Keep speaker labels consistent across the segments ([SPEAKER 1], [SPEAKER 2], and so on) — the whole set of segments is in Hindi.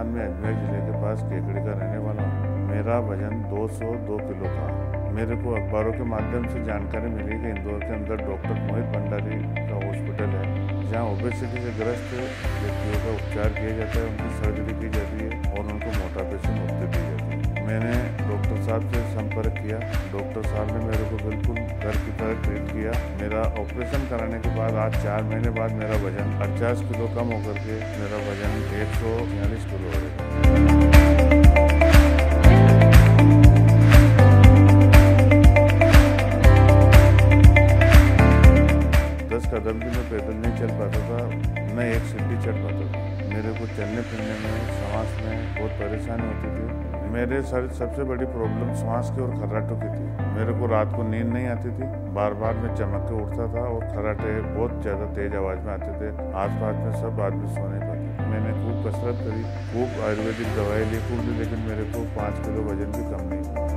[SPEAKER 1] राजस्थान में अजमेर जिले के पास केकड़ी का रहने वाला हूँ। मेरा वजन 202 किलो था। मेरे को अखबारों के माध्यम से जानकारी मिली कि इंदौर के अंदर डॉक्टर मोहित भंडारी का हॉस्पिटल है, जहाँ ओबेसिटी से ग्रस्त व्यक्तियों का उपचार किया जाता है, उनकी सर्जरी की जाती है और उनको मोटापे से मुक्ति दी जाती है। मैंने डॉक्टर साहब से संपर्क किया। डॉक्टर साहब ने मेरे को बिल्कुल घर की तरह ट्रीट किया। मेरा ऑपरेशन कराने के बाद आज 4 महीने बाद मेरा वजन 50 किलो कम होकर के मेरा वजन 146 किलो हो गया। 10 कदम भी मैं पैदल नहीं चल पाता था, मैं एक सीढ़ी चढ़ पाता था। मेरे को चलने फिरने में, सांस में बहुत परेशानी होती थी। मेरे सबसे बड़ी प्रॉब्लम सांस की और खर्राटों की थी। मेरे को रात को नींद नहीं आती थी, बार बार मैं चमक के उठता था और खर्राटे बहुत ज़्यादा तेज आवाज़ में आते थे। आसपास में सब आदमी सो नहीं पाते। मैंने खूब कसरत करी, खूब आयुर्वेदिक दवाई ली, खूब ली, लेकिन मेरे को 5 किलो वजन भी कम नहीं हुआ।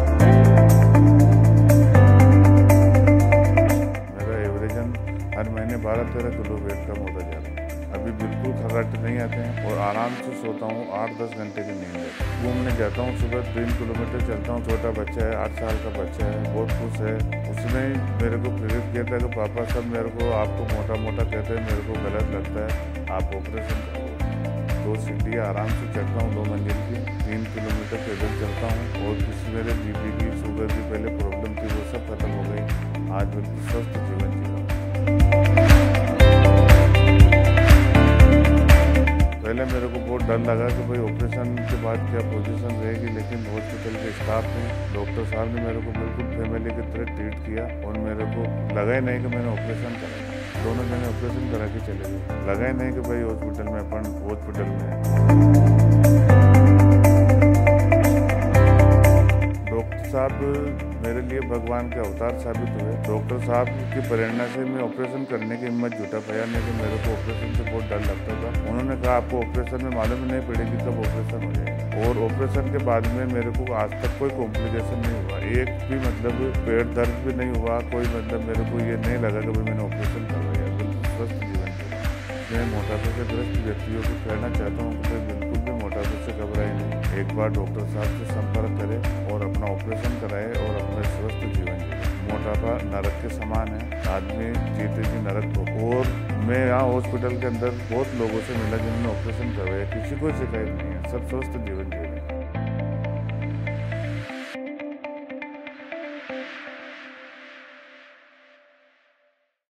[SPEAKER 1] मेरा एवरेजन हर महीने 12-13 किलो वेट कम होता जा रहा है। अभी बिल्कुल खर्राटे नहीं आते हैं और आराम से सोता हूँ। 8-10 घंटे की नींद है। घूमने जाता हूँ, सुबह 3 किलोमीटर चलता हूँ। छोटा बच्चा है, 8 साल का बच्चा है, बहुत खुश है। उसने मेरे को प्रेरित किया था कि पापा सब मेरे को आपको मोटा मोटा कहते हैं, मेरे को गलत लगता है, आप ऑपरेशन करो। 2 सीढ़ियाँ आराम से चढ़ता हूँ, 2 मंजिल की। 3 किलोमीटर पैदल चलता हूँ और किसी मेरे बीपी की, शुगर की पहले प्रॉब्लम थी, वो सब खत्म हो गई। आज बिल्कुल स्वस्थ जीवन जी रहा हूँ। पहले मेरे को बहुत डर लगा कि भाई ऑपरेशन के बाद क्या पोजीशन रहेगी, लेकिन हॉस्पिटल के स्टाफ ने, डॉक्टर साहब ने मेरे को बिल्कुल फैमिली की तरह ट्रीट किया और मेरे को लगा ही नहीं कि मैंने ऑपरेशन करा। दोनों जने ऑपरेशन करा के चले गए। लगा ही नहीं कि भाई हॉस्पिटल में अपन हॉस्पिटल में। डॉक्टर साहब मेरे लिए भगवान के अवतार साबित हुए। डॉक्टर साहब की प्रेरणा से मैं ऑपरेशन करने की हिम्मत जुटा पाया, नहीं तो मेरे को ऑपरेशन से बहुत डर लगता था। उन्होंने कहा आपको ऑपरेशन में मालूम नहीं पड़ेगी कब ऑपरेशन हो जाएगा। और ऑपरेशन के बाद में मेरे को आज तक कोई कॉम्प्लिकेशन नहीं हुआ, एक भी मतलब पेट दर्द भी नहीं हुआ, कोई मतलब मेरे को ये नहीं लगा कि मैंने ऑपरेशन करवाया। बिल्कुल स्वस्थ जीवन जीना। मैं मोटापे से ग्रस्त व्यक्तियों को कहना चाहता हूँ कि बिल्कुल भी मोटापे से घबराए नहीं। एक बार डॉक्टर साहब से संपर्क करें और अपना ऑपरेशन कराए और अपना स्वस्थ जीवन जिए। मोटापा नरक के समान है, आदमी जीते जी नरक को। और मैं यहाँ हॉस्पिटल के अंदर बहुत लोगों से मिला जिन्होंने ऑपरेशन करवाया, किसी को शिकायत नहीं है, सब स्वस्थ जीवन जी रहे हैं।